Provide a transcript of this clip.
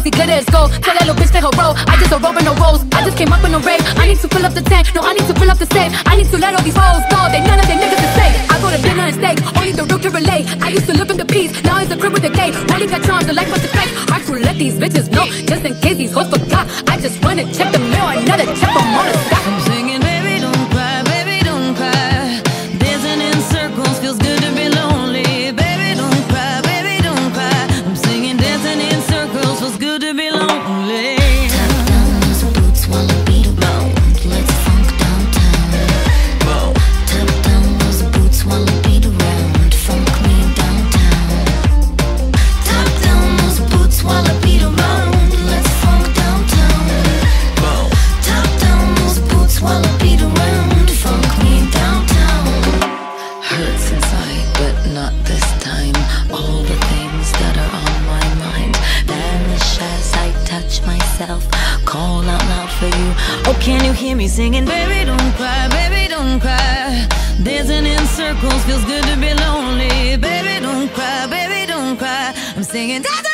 he good as gold. Tell that little bitch play her role. I just a rope and no rolls. I just came up in a rave. I need to fill up the tank. No, I need to fill up the safe. I need to let all these hoes go. They none of their niggas to say. I go to dinner and steak. Only the real can relate. I used to live in the peace. Now it's a crib with a gate. Really got charms. The life was the fake. Hard to let these bitches know. Just in case these hoes forgot. I just wanna check the mail. Another check from on the stock. I'm singing, baby, don't cry, baby, don't cry. Dancing in circles feels good to be lonely. Baby, don't cry, baby, don't cry. I'm singing, dancing in circles feels good to be lonely. Tap down those boots while I beat around. Let's funk downtown. Tap down those boots while I beat around. Funk me downtown. Tap down those boots while I beat around. Let's funk downtown. Tap down those boots while I beat around. Funk me downtown. Hurts inside, but not this time. All the things that are on my mind vanish as I touch myself. Call out loud for you. Oh, can you hear me singing? Baby, don't cry, baby, don't cry. Dancing in circles feels good to be lonely. Baby, don't cry, baby, don't cry. I'm singing.